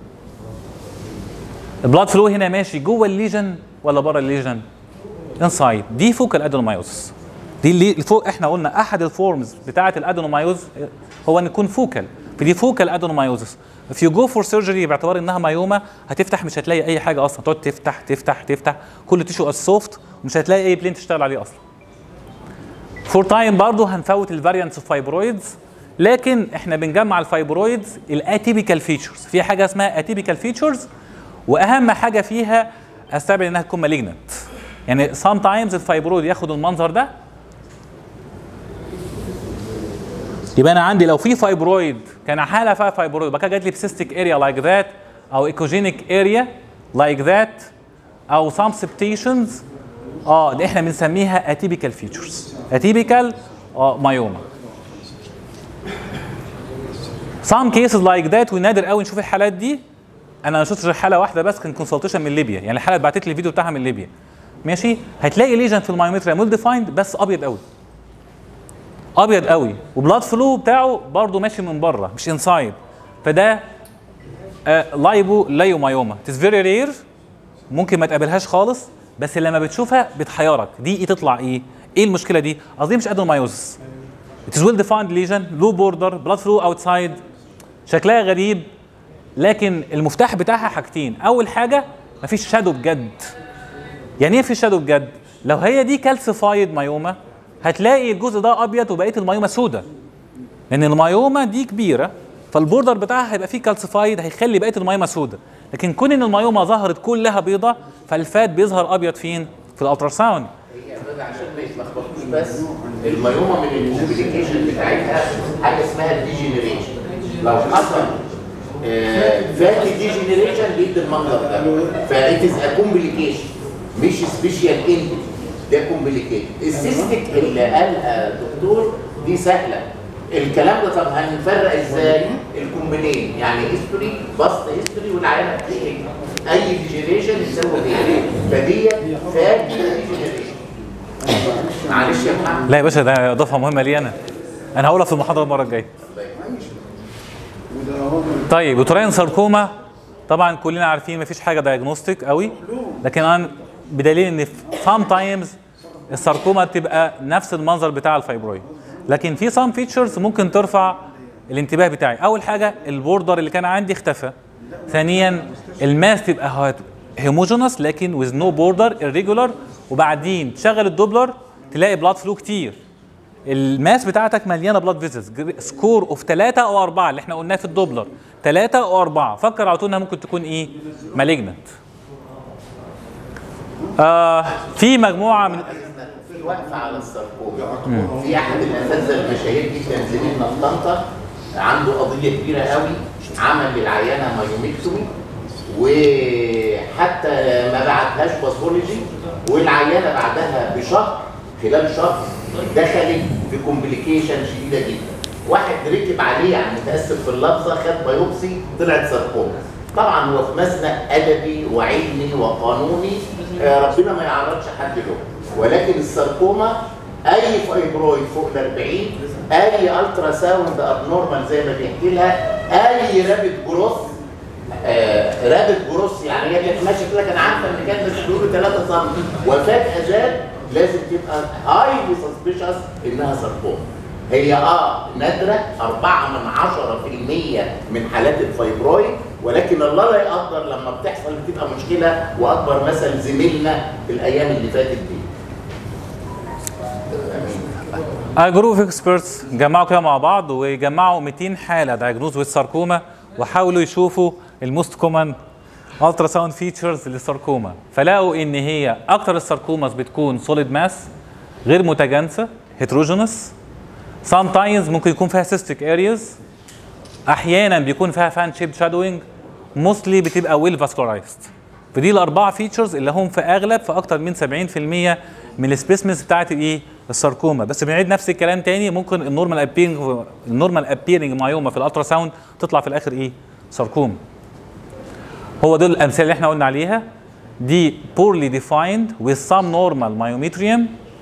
البلاد فلو هنا ماشي جوه الليجن ولا بره الليجن؟ انسايد. دي فوكال ادينومايوزس، دي اللي فوق. احنا قلنا احد الفورمز بتاعه الادينومايوز هو ان يكون فوكال، فدي فوكال ادينومايوزس. if you go for surgery باعتبار انها مايوما هتفتح مش هتلاقي اي حاجه اصلا، تقعد تفتح تفتح تفتح كل تيشو السوفت ومش هتلاقي اي بلين تشتغل عليه اصلا. فور تايم برضه هنفوت الفاريانتس اوف فايبرويدز، لكن احنا بنجمع الفايبرويدز الاتيبيكال فيتشرز، في حاجه اسمها اتيبيكال فيتشرز، واهم حاجه فيها استبعد انها تكون مالجنت. يعني سام تايمز الفايبرويد ياخد المنظر ده، يبقى انا عندي لو في فايبرويد كان حاله فيها فايبرويد، بقى كده جات لي بسيستيك اريا لايك ذات، او ايكوجينيك اريا لايك ذات، او سام سبتيشنز، دي احنا بنسميها اتيبيكال فيتشرز، اتيبيكال مايوما. سام كيسز لايك ذات، ونادر قوي نشوف الحالات دي. انا ما شفتش حاله واحده بس، كان كونسلتيشن من ليبيا، يعني الحاله اللي بعتت لي الفيديو بتاعها من ليبيا. ماشي، هتلاقي ليجن في المايومتريوم ويل ديفايند بس ابيض قوي، ابيض قوي، وبلاد فلو بتاعه برضه ماشي من بره مش انسايد، فده لايومايوما. اتس فيري رير، ممكن ما تقابلهاش خالص، بس لما بتشوفها بتحيرك، دي ايه تطلع ايه؟ ايه المشكله دي؟ قصدي مش ادينومايوزس، اتس ويل ديفايند ليجن، لو بوردر، بلاد فلو اوتسايد، شكلها غريب، لكن المفتاح بتاعها حاجتين. اول حاجه مفيش شادو بجد. يعني ايه في شادو بجد؟ لو هي دي كالسيفايد مايوما هتلاقي الجزء ده ابيض وبقيه المايوما سوداء، لان المايوما دي كبيره فالبوردر بتاعها هيبقى فيه كالسيفايد، هيخلي بقيه المايوما سوداء. لكن كون ان المايوما ظهرت كلها بيضاء فالفات بيظهر ابيض فين؟ في الالترا ساوند. هي عشان ما يتلخبطوش، بس المايوما من الكومبليكيشن بتاعتها حاجه اسمها الديجنريشن. لو حصل فات الديجنريشن بيدي المنظر ده، فايتز ا كومبليكيشن مش سبيشال انتيتي، ده كومبليكيشن. السيستيك اللي قالها الدكتور دي سهله الكلام ده. طب هنفرق ازاي الكومبينين؟ يعني هيستوري، باست هيستوري، والعينه بتاعتك اي ديجنريشن يساوي ايه؟ فدي فات ديجنريشن. معلش يا محمد. لا يا باشا، ده اضافه مهمه لي انا هقولها في المحاضره المره الجايه. طيب وتراين ساركوما طبعا كلنا عارفين مفيش حاجه دايجنوستيك قوي، لكن انا بدليل ان سام تايمز الساركوما تبقى نفس المنظر بتاع الفايبرويد، لكن في سام فيتشرز ممكن ترفع الانتباه بتاعي. اول حاجه البوردر اللي كان عندي اختفى. ثانيا الماس تبقى هيموجينوس لكن ويز نو بوردر irregular، وبعدين تشغل الدوبلر تلاقي بلاد فلو كتير. الماس بتاعتك مليانه بلاد فيزلز، سكور اوف 3 او 4 اللي احنا قلناه في الدوبلر، 3 او 4، فكر على طول انها ممكن تكون ايه؟ مالجنت. في مجموعه من في وقفه على الساركوما. في احد الاساتذه المشاهير جدا زميلنا في طنطا عنده قضيه كبيره قوي، عمل للعيانه مايوميكتومي وحتى ما بعتهاش باثولوجي، والعيانه بعدها بشهر، خلال شهر دخلت في كومبليكيشن شديده جدا. واحد ركب عليه، يعني متاسف في اللفظه، خد بايوبسي طلعت ساركوما. طبعا هو في مزنق ادبي وعلمي وقانوني ربنا ما يعرضش حد له، ولكن الساركوما اي فايبرويد فوق ال 40، اي الترا ساوند ابنورمال زي ما بيحكي لها، اي رابد جروث، رابد جروث، يعني هي كانت ماشيه كده كان عارفه ان كان بس بيقولوا 3 سم وفجاه زاد لازم تبقى هايلي سسبيشس انها ساركوما. هي نادره 4% من حالات الفايبرويد، ولكن الله لا يقدر لما بتحصل بتبقى مشكله. واكبر مثل زميلنا في الايام اللي فاتت دي. جروب اكسبرتس جمعوا كده مع بعض وجمعوا 200 حاله دايجنوز بالساركوما وحاولوا يشوفوا الموست كومن الترا ساوند فيتشرز للساركوما، فلاقوا ان هي اكتر الساركوماز بتكون سوليد ماس غير متجانسه هيتروجينس، سام تايمز ممكن يكون فيها سيستيك ارياز، احيانا بيكون فيها فان شيب شادوينج، موستلي بتبقى ويل فاسكولارايزد. فدي الاربعه فيتشرز اللي هم في اغلب في اكتر من 70% من السبيسمنز بتاعت الايه؟ الساركوما. بس بنعيد نفس الكلام تاني، ممكن النورمال ابيرنج مايوما في الالترا ساوند تطلع في الاخر ايه؟ ساركوما. هو دول الامثله اللي احنا قلنا عليها، دي poorly defined with some normal myometrium.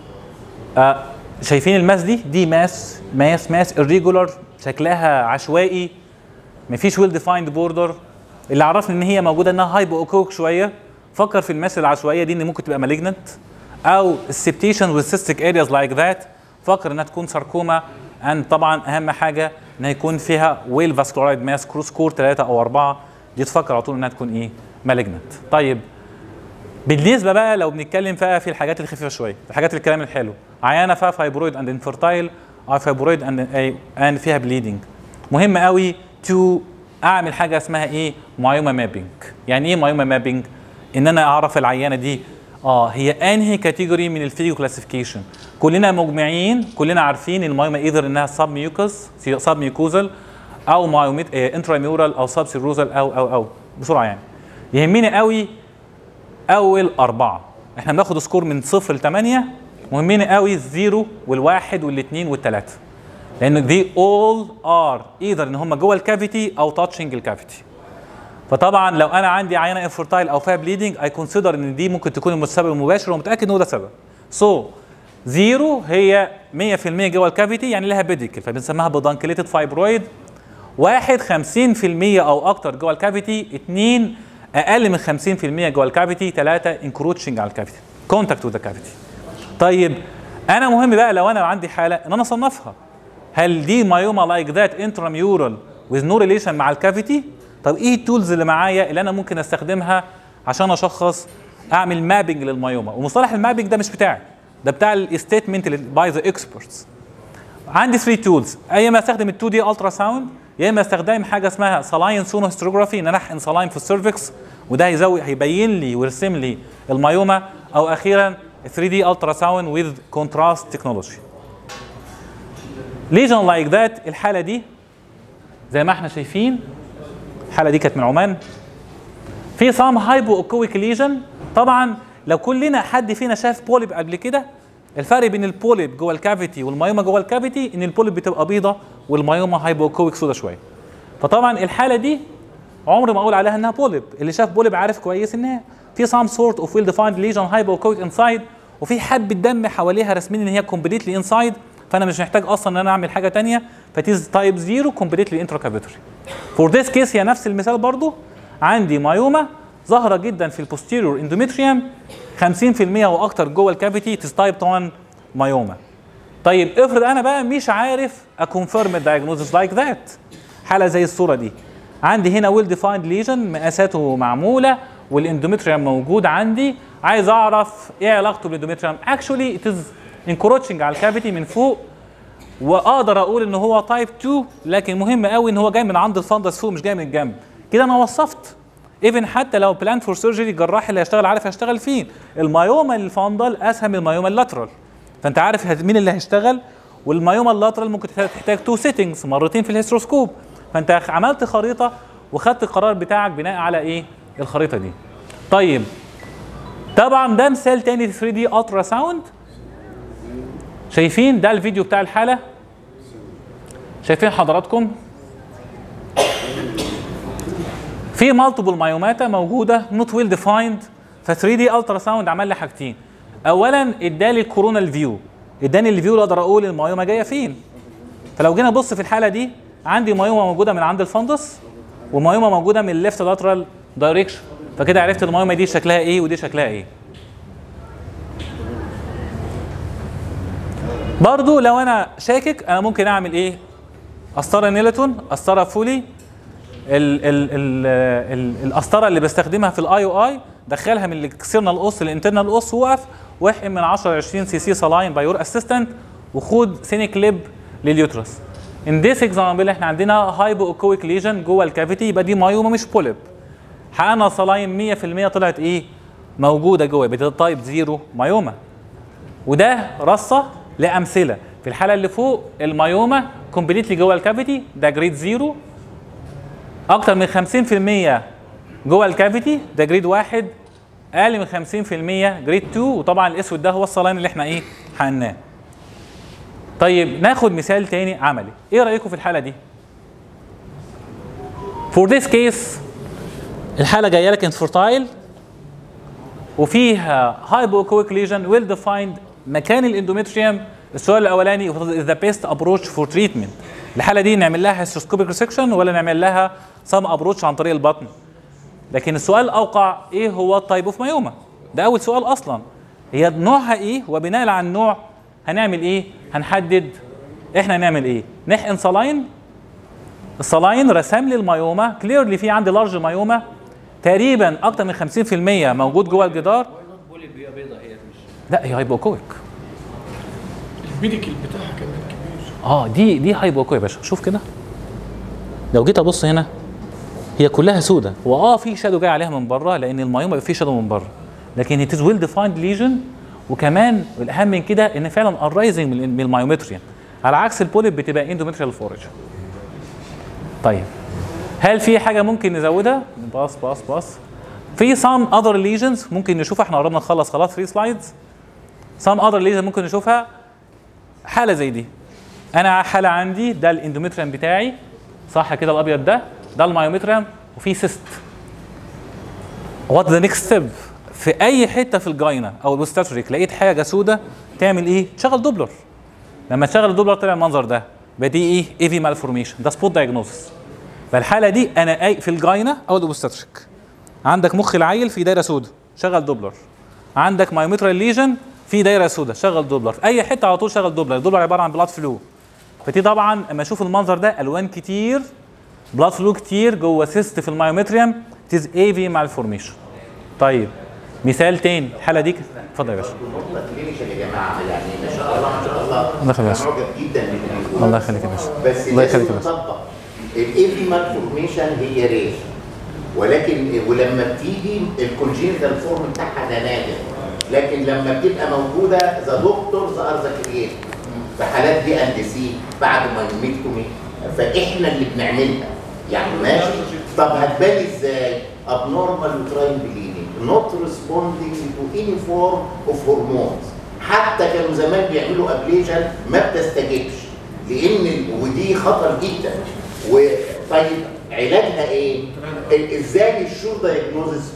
شايفين الماس دي ماس irregular، شكلها عشوائي، مفيش ويل ديفايند بوردر. اللي عرفني ان هي موجوده انها هايبو اوكوك شويه، فكر في الماس العشوائيه دي ان ممكن تبقى مالجنت، او السبتيشن والسيستيك ارياز لايك ذات، فكر انها تكون ساركوما. اند طبعا اهم حاجه انها يكون فيها ويل فاسكولارايد ماس كروس كور 3 أو 4، دي تفكر على طول انها تكون ايه؟ مالجنت. طيب بالنسبه بقى لو بنتكلم بقى في الحاجات الخفيفه شويه، الحاجات الكلام الحلو، عيانه فيها فايبرويد اند انفيرتايل او فايبرويد اند فيها بليدنج، مهم قوي تو اعمل حاجه اسمها ايه؟ مايوما مابينج. يعني ايه مايوما مابينج؟ ان انا اعرف العيانه دي هي انهي كاتيجوري من الفيجو كلاسيفيكيشن. كلنا مجمعين، كلنا عارفين المايوما ايذر انها سب ميوكوزال او مايوميت انتراميورال او سب سيروزال او بسرعه. يعني يهمني قوي اول 4، احنا بناخد سكور من 0 ل 8، مهمين قوي الزيرو والواحد والاثنين والثلاثه، لان دي all are either ان هم جوه الكافيتي او تاتشنج الكافيتي. فطبعا لو انا عندي عينه انفيرتايل او فيها بليدنج اي كونسيدر ان دي ممكن تكون السبب المباشر ومتاكد ان هو ده سبب. زيرو هي 100% جوه الكافيتي يعني لها بيديكل فبنسميها بدانكليتد فايبرويد، 1 50% او اكتر جوه الكافيتي، 2 اقل من 50% جوه الكافيتي، 3 انكروتشنج على الكافيتي كونتاكت وذ ذا كافيتي. طيب انا مهم بقى لو انا عندي حاله ان انا اصنفها، هل دي مايوما لايك ذات انتراميورال ويز نو ريليشن مع الكافيتي؟ طب ايه التولز اللي معايا اللي انا ممكن استخدمها عشان اشخص اعمل مابنج للمايوما؟ ومصطلح المابنج ده مش بتاعي، ده بتاع الستيتمنت باي ذا اكسبرتس. عندي 3 تولز، يا اما استخدم ال 2 دي الترا ساوند، يا اما استخدم حاجه اسمها سلاين سونو هيستروجرافي ان انا احقن سلاين في السيرفكس وده هيبين لي ويرسم لي المايوما، او اخيرا 3 دي الترا ساوند وذ كونتراست تكنولوجي. ليجن لايك ذات، الحاله دي زي ما احنا شايفين، الحاله دي كانت من عمان، في سام هايبو اوكويك ليجن. طبعا لو كلنا حد فينا شاف بوليب قبل كده، الفرق بين البوليب جوه الكافيتي والمايوما جوه الكافيتي ان البوليب بتبقى بيضه والمايوما هايبو اوكويك سودا شويه. فطبعا الحاله دي عمري ما اقول عليها انها بوليب، اللي شاف بوليب عارف كويس انها في سام سورت اوف ويل ديفايند ليجن هايبو اوكويك انسايد، وفي حبه دم حواليها رسمين ان هي كومبليتلي انسايد، فانا مش محتاج اصلا ان انا اعمل حاجه ثانيه، فتيز تايب 0 كومبليتلي انتراكافيتري. فور ذيس كيس هي نفس المثال برضو، عندي مايوما ظاهره جدا في البوستيريور اندوميتريوم 50% واكتر جوه الكافيتي، تيز تايب 1 مايوما. طيب افرض انا بقى مش عارف اكونفيرم الدايجنوزس لايك ذات، حاله زي الصوره دي، عندي هنا ويل ديفايند ليجن مقاساته معموله والاندوميتريوم موجود عندي، عايز اعرف ايه علاقته بالاندوميتريوم. اكشولي اتز انكروتشنج على الكافيتي من فوق، واقدر اقول ان هو تايب 2، لكن مهم قوي ان هو جاي من عند الفندس فوق مش جاي من الجنب. كده انا وصفت ايفن حتى لو بلان فور سيرجري الجراح اللي هيشتغل عارف هيشتغل فين. المايوما الفندل اسهل من المايوما اللاترال، فانت عارف مين اللي هيشتغل. والمايوما اللاترال ممكن تحتاج 2 سيتنجز مرتين في الهيستروسكوب، فانت عملت خريطه وخدت القرار بتاعك بناء على ايه؟ الخريطه دي. طيب طبعا ده مثال تاني 3 دي الترا ساوند. شايفين ده الفيديو بتاع الحاله، شايفين حضراتكم في مالتيبل مايوماتا موجوده نوت ويل ديفايند. ف 3 دي الترا ساوند عمل لي حاجتين، اولا ادالي الكورونال فيو، اداني الفيو اللي اقدر اقول المايوما جايه فين. فلو جينا نبص في الحاله دي، عندي مايوما موجوده من عند الفندس ومايوما موجوده من الليفت لاترال دايركشن، فكده عرفت المايوما دي شكلها ايه ودي شكلها ايه. برضو لو انا شاكك انا ممكن اعمل ايه؟ قسطره نيلتون، قسطره فولي، القسطره اللي بستخدمها في الاي او اي دخلها من الاكسترنال اوس للانترنال اوس، وقف واحقن من 10 ل 20 سي سي صلاين باي يور اسيستنت، وخد سيني كليب لليوترس. ان ذيس اكزامبل احنا عندنا هايبو اوكويك ليجن جوه الكافيتي، يبقى دي مايوما مش بوليب. حققنا صلاين 100% طلعت ايه؟ موجوده جوه، يبقى تايب 0 مايوما. وده رصه لامثله. في الحاله اللي فوق المايوما كومبليتلي جوه الكافيتي، ده جريد 0. اكتر من 50% جوه الكافيتي، ده جريد 1. اقل من 50% جريد 2. وطبعا الاسود ده هو الصلاين اللي احنا ايه؟ حقناه. طيب ناخد مثال تاني عملي. ايه رايكم في الحاله دي؟ For this case الحاله جايه لك انفورتايل وفيها هايبوكويك ليجن ويل ديفايند مكان الاندوميتريوم. السؤال الاولاني ذا بيست ابروتش فور تريتمنت. الحاله دي نعمل لها هيستروسكوبيك ريسكشن ولا نعمل لها سام ابروتش عن طريق البطن؟ لكن السؤال الاوقع ايه هو التايب اوف مايوما؟ ده اول سؤال اصلا. هي نوعها ايه؟ وبناء على النوع هنعمل ايه؟ هنحدد احنا هنعمل ايه؟ نحقن صلاين. الصلاين رسم لي المايوما كليرلي، في عندي لارج مايوما تقريبا اكتر من 50% موجود جوه الجدار. لا هي هايبوكويك. الميديكال بتاعها كمان كبير. دي هايبوكويك يا باشا. شوف كده، لو جيت ابص هنا هي كلها سودة، في شادو جاي عليها من بره لان المايوما فيه شادو من بره، لكن it is well defined lesion. وكمان والاهم من كده ان فعلا الرايزنج من المايومتريوم، على عكس البوليب بتبقى اندومتريال فورج. طيب هل في حاجه ممكن نزودها؟ باص في some other lesions ممكن نشوفها. احنا قربنا نخلص خلاص 3 سلايدز. some other lesions ممكن نشوفها. حاله زي دي، انا حاله عندي ده الاندومتريوم بتاعي، صح كده؟ الابيض ده المايومتريوم وفي سيست. وات ذا نيكست ستيب؟ في اي حته في الجاينا او البوستاتوريك لقيت حاجه سودة تعمل ايه؟ تشغل دوبلر. لما تشغل الدوبلر طلع المنظر ده، يبقى دي ايه؟ اي في مالفورميشن. ده سبوت دايجنوستس. فالحاله دي انا في الجاينا او البوستاتوريك، عندك مخ العيل في دايره سودة، شغل دوبلر. عندك مايومتريال ليجن في دايره سودة، شغل دوبلر. في اي حته على طول شغل دوبلر. الدوبلر عباره عن بلاد فلو. فدي طبعا اما اشوف المنظر ده الوان كتير، بلاد فلو كتير جوه سيست في المايومتريوم، تيز اي في مالفورميشن. طيب مثال تاني الحاله دي، اتفضل يا باشا. النقطه كلينيكال يا جماعه، يعني ما شاء الله ما شاء الله، الله يخليك يا باشا. معجب جدا باللي الله يخليك يا باشا. بس الله يخليك لازم يا باشا. نطبق الاي في مالفورميشن. هي رير، ولكن ولما بتيجي الكونجينيتال فورم بتاعها ده نادر، لكن لما بتبقى موجوده ذا دكتورز ار ذا كرييتور. في حالات دي اند سي بعد مايوميكتومي فاحنا اللي بنعملها يعني ماشي. طب هتبان ازاي؟ abnormal uterine bleeding not responding to any form of hormones. حتى كانوا زمان بيعملوا ابليشن ما بتستجبش، لان ودي خطر جدا. وطيب علاجها ايه؟ ازاي الشور دايجنوزس؟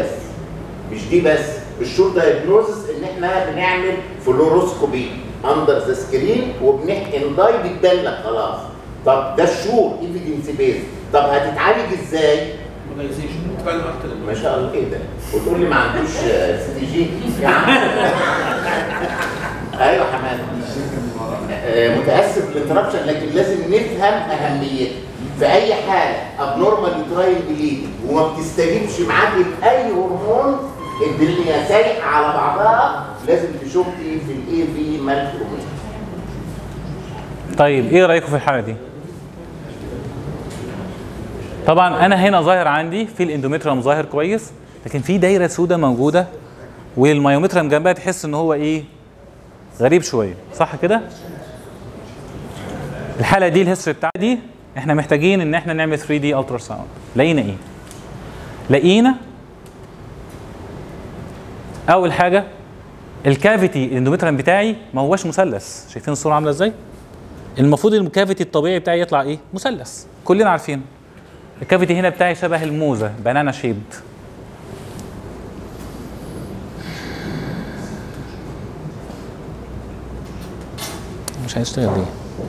مش دي بس الشور دايجنوزس ان احنا بنعمل فلوروسكوبي اندر ذا سكرين وبنحقن داي بتبان لك خلاص. طب ده الشور ايفيدنس بيز. طب هتتعالج ازاي؟ ما شاء الله ايه ده؟ وتقول لي ما عندوش سي جي يا عم. ايوه حماد، متاسف للانتربشن، لكن لازم نفهم اهميتها. في اي حاله ابنورمال يوتراين بليدنج وما بتستجيبش معاك باي هرمون، الدنيا سايحه على بعضها، لازم تشوفي في الاي في مالفورميشن. طيب ايه رايكم في الحاله دي؟ طبعا انا هنا ظاهر عندي في الاندوميتريوم ظاهر كويس، لكن في دايره سوداء موجوده والمايومتريوم جنبها تحس ان هو ايه؟ غريب شويه، صح كده؟ الحاله دي الهيستوري بتاعتها دي احنا محتاجين ان احنا نعمل 3 دي الترا ساوند. لقينا ايه؟ لقينا اول حاجه الكافيتي الاندوميتريوم بتاعي ما هوش مثلث. شايفين الصوره عامله ازاي؟ المفروض الكافيتي الطبيعي بتاعي يطلع ايه؟ مثلث، كلنا عارفين. الكافيتي هنا بتاعي شبه الموزه، بنانا شيبد. مش هيشتغل ليه؟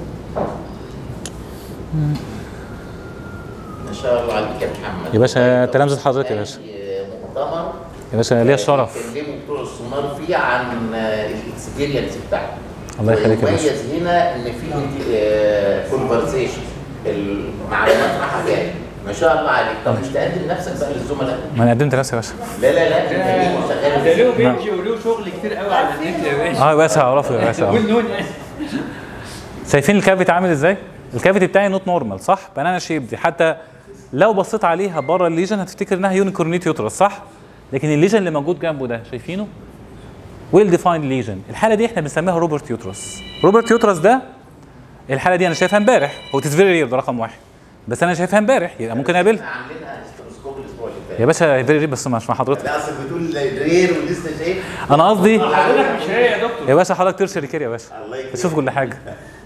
ما شاء الله عليك يا محمد يا باشا تلامذة حضرتك يا باشا. مؤتمر يا باشا ليا الشرف. كلموا بتوع السونار فيه عن الاكسبيرينس بتاعته. الله يخليك يا باشا. مميز هنا ان في كونفرسيشن، المعلومات رايحه جايه. ما شاء الله عليك. طب مش تقدم نفسك بقى للزملاء؟ ما انا قدمت نفسي يا باشا. لا لا لا، انت شغال ده له بيجي وله شغل كتير قوي على النت يا باشا. يا باشا اعرفه يا باشا. قول نون. شايفين الكافيتي عامل ازاي؟ الكافيتي بتاعي نوت نورمال صح؟ بنانا شيب دي حتى لو بصيت عليها بره الليجن هتفتكر انها يونيكورنيت يوترس صح؟ لكن الليجن اللي موجود جنبه ده شايفينه؟ ويل ديفايند ليجن. الحاله دي احنا بنسميها روبرت يوترس. روبرت يوترس ده الحاله دي انا شايفها امبارح، هو تيز فيري رير ده رقم واحد، بس انا شايفها امبارح يبقى ممكن اقابلها. عاملينها هيستروسكوب الاسبوع اللي فات. يا باشا فيري رير بس مش مع حضرتك. لا اصل بتقول رير ولسه شايف. انا قصدي حضرتك مش هي يا دكتور. يا باشا حضرتك ترشي كده يا باشا. الله يكرمك. تشوف كل حاجه.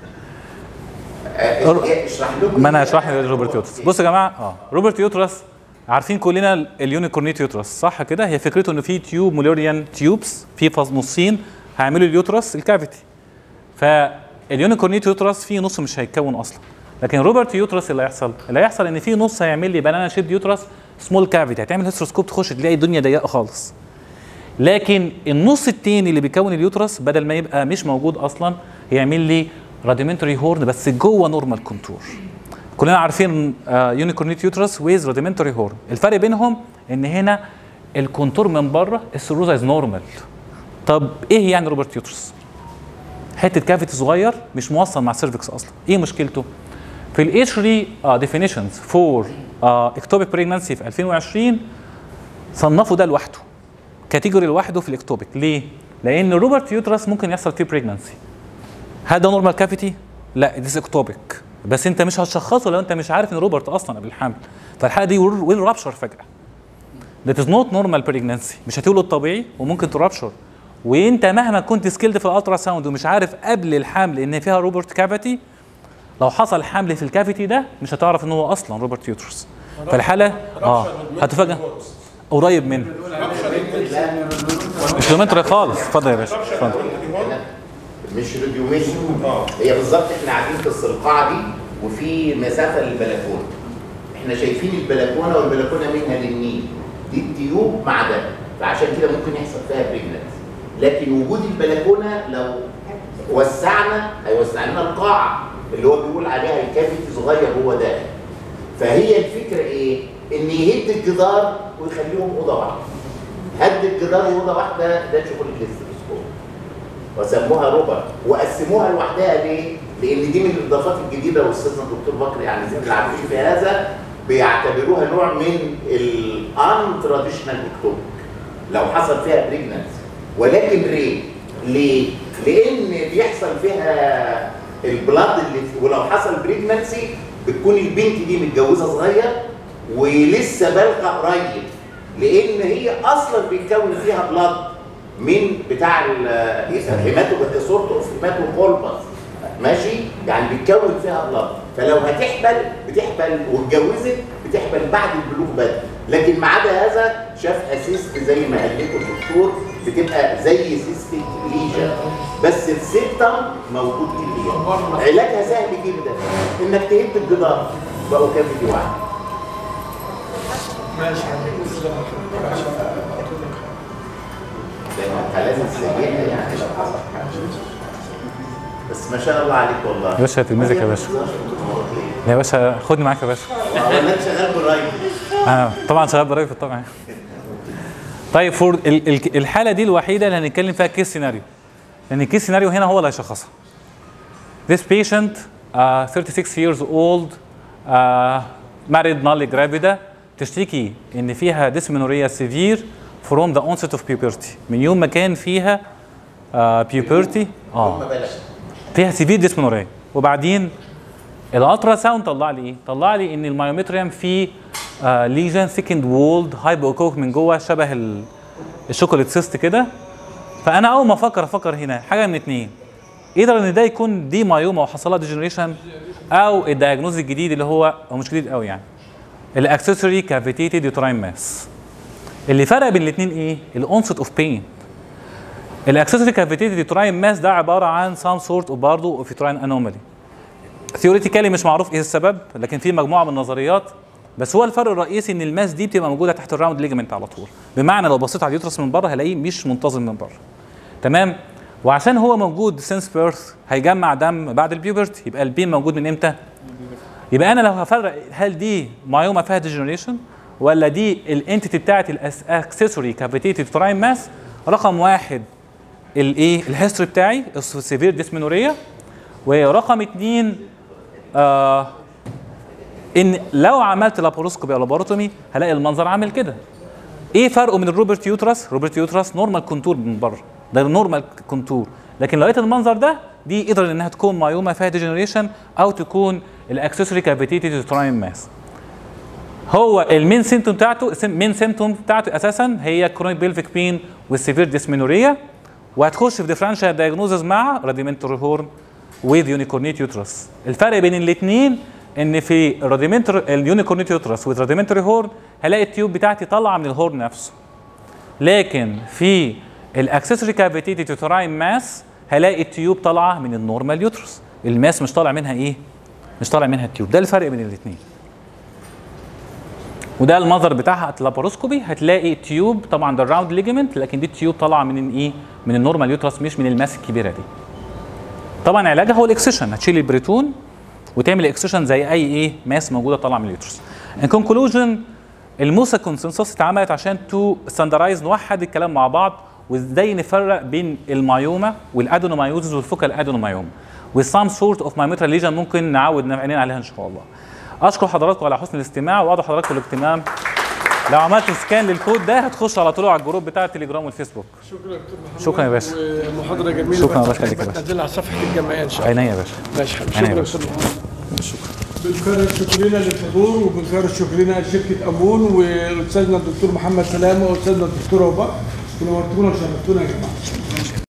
اشرح لكم. ما انا هشرح لك روبرت يوترس. بصوا يا جماعه روبرت يوترس عارفين كلنا اليونيكورنيت يوترس صح كده؟ هي فكرته انه في تيوب موليريان تيوبس في نصين هيعملوا اليوترس الكافيتي. فاليونيكورنيت يوترس في نص مش هيتكون اصلا. لكن روبرت يوترس اللي هيحصل ان في نص هيعمل لي بنانا شيب يوترس سمول كافيتي، هتعمل هيستروسكوب تخش تلاقي الدنيا ضيقه خالص. لكن النص الثاني اللي بيكون اليوترس بدل ما يبقى مش موجود اصلا هيعمل لي راديمنتري هورن بس جوه نورمال كونتور. كلنا عارفين يونيكورنيت يوترس ويز راديمنتري هورن. الفرق بينهم ان هنا الكونتور من بره السيروزايز نورمال. طب ايه يعني روبرت يوترس؟ حته كافيتي صغير مش موصل مع السيرفكس اصلا. ايه مشكلته؟ في الاتش 3 ديفينيشنز فور اكتوبيك بريجنانسي في 2020 صنفوا ده لوحده كاتيجوري لوحده في الاكتوبيك. ليه؟ لان روبرت يوترس ممكن يحصل فيه بريجنانسي. هل ده نورمال كافيتي؟ لا ديس اكتوبيك، بس انت مش هتشخصه لو انت مش عارف ان روبرت اصلا قبل الحمل. فالحاله دي ويل رابشر فجاه. That is not normal pregnancy. مش هتولد طبيعي وممكن ترابشر. وانت مهما كنت سكيلد في الالترا ساوند ومش عارف قبل الحمل ان فيها روبرت كافيتي، لو حصل حمل في الكافيتي ده مش هتعرف ان هو اصلا روبرت يوترس. فالحاله هتفاجئ قريب منه. مش رومنتري خالص. اتفضل يا باشا اتفضل. مش ريديوميشن. هي بالظبط احنا قاعدين في القاعه دي وفي مسافه للبلكونه. احنا شايفين البلكونه والبلكونه منها للنيل. دي التيوب مع ده، فعشان كده ممكن يحصل فيها بريجنانسي. لكن وجود البلكونه لو وسعنا هيوسع لنا القاعه اللي هو بيقول عليها الكافيتي صغير هو ده. فهي الفكره ايه؟ ان يهد الجدار ويخليهم اوضه واحده. هد الجدار واوضه واحده ده شغل الاستروسكوب. وسموها روبر وقسموها لوحدها ليه؟ لان دي من الاضافات الجديده واستاذنا الدكتور بكر يعني زي العارفين في هذا بيعتبروها نوع من الان تراديشنال اكتوبيك لو حصل فيها بريجنانسي. ولكن ليه؟ لان بيحصل فيها البلاد اللي ولو حصل بريجنانسي بتكون البنت دي متجوزه صغير ولسه بالغه قريب، لان هي اصلا بيتكون فيها بلاد من بتاع صورته اوف هيماتوكولبس ماشي؟ يعني بيتكون فيها بلاد. فلو بتحبل واتجوزت بتحبل بعد البلوغ بدري. لكن ما عدا هذا شافها سيست زي ما قال لكم الدكتور بتبقى زي سيستيك ليجن بس السيبتم موجود كتير. علاجها سهل جدا انك تهد الجدار بقوا كافيتي واحد. ماشي لازم تسجلها يعني لو حصل حاجه. بس ما شاء الله عليك والله يا باشا تلميذك يا باشا. يا باشا خدني معاك يا باشا. انت شغال برايفت. طبعا شغال برايفت طبعا. طيب فور الحاله دي الوحيده اللي هنتكلم فيها كيس سيناريو، لان الكيس سيناريو هنا هو اللي هيشخصها. This patient 36 years old married null gravida تشتكي ان فيها dysmenorrhea severe from the onset of puberty من يوم ما كان فيها puberty فيها severe dysmenorrhea. وبعدين الالترا ساوند طلع لي ايه؟ طلع لي ان المايومتريوم فيه ليجن ثيكند وولد هايبوكوك من جوه شبه الشوكولات سيست كده. فانا اول ما افكر هنا حاجه من اتنين، يقدر ان ده يكون دي مايوما وحصلها ديجنريشن، او الدايجنوز الجديد اللي هو مش جديد قوي يعني الاكسسوري كافيتيتد يوتراين ماس. اللي فرق بين الاثنين ايه؟ الاونست اوف بين. الاكسسوري كافيتيتد يوتراين ماس ده عباره عن سام سورت اوف برضه اوف يوتراين انومالي. ثيوريتيكالي مش معروف ايه السبب، لكن في مجموعه من النظريات. بس هو الفرق الرئيسي ان الماس دي بتبقى موجوده تحت الراوند ليجمنت على طول، بمعنى لو بصيت على اليوترس من بره هلاقيه مش منتظم من بره. تمام؟ وعشان هو موجود سينس بيرث هيجمع دم بعد البيوبرتي، يبقى البين موجود من امتى؟ يبقى انا لو هفرق هل دي مايوما فيها ديجنريشن ولا دي الانتيتي بتاعت الاكسسوري كافيتيتد تراين ماس، رقم واحد الايه؟ الهيستوري بتاعي السيفير ديسمينوريا، ورقم اتنين ان لو عملت لاباروسكوبي او لاباروتومي هلاقي المنظر عامل كده. ايه فرقه من الروبرت يوترس؟ روبرت يوترس نورمال كونتور من بره، ده نورمال كونتور، لكن لو لقيت المنظر ده دي قدر انها تكون مايوما فيها ديجنريشن او تكون الاكسسوري كافيتيتد تراين ماس. هو المين سيمتوم بتاعته اساسا هي كرونيك بيلفيك بين والسيفير ديسمينوريا، وهتخش في ديفرنشال دايجنوزز مع راديمنتوري هورن وذ يونيكورنيت يوترس. الفرق بين الاثنين ان في اليونيكورنيت يوترس وذ راديمنتوري هورن هلاقي التيوب بتاعتي طالعه من الهورن نفسه، لكن في الاكسسوري كافيتيتد تراين ماس هلاقي التيوب طالعه من النورمال يوترس، الماس مش طالع منها ايه؟ مش طالع منها التيوب. ده الفرق بين الاثنين. وده المنظر بتاعها اللاباروسكوبي، هتلاقي التيوب طبعا ده الراوند ليجمنت، لكن دي التيوب طالعه من ايه؟ من النورمال يوترس مش من الماس الكبيره دي. طبعا علاجها هو الاكسيشن، هتشيل البريتون وتعمل اكسيشن زي اي ايه ماس موجوده طالعه من اليوترس. ان كونكلوجن الموسا كونسنسس اتعملت عشان تو ستاندرايز نوحد الكلام مع بعض وازاي نفرق بين المايوما والادينومايوزز والفوكال ادينومايوما والسام سورت اوف مايومترال ليجن ممكن نعود عينينا عليها ان شاء الله. اشكر حضراتكم على حسن الاستماع وادعو حضراتكم الاهتمام. لو عملت سكان للكود ده هتخش على طول على الجروب بتاع التليجرام والفيسبوك. شكرا دكتور محمد. شكرا يا باشا. ومحاضره جميله. شكرا يا باشا. هتنزلها على صفحه الجمعيه ان شاء الله. عينيا يا باشا. ماشي حبيبي. شكرا يا استاذ محمد. شكرا. بنكرر شكرنا للحضور وبنكرر شكرنا لشركه امون واستاذنا الدكتور محمد سلامه واستاذنا الدكتور ابو بكر. ونورتونا وشرفتونا يا جماعه.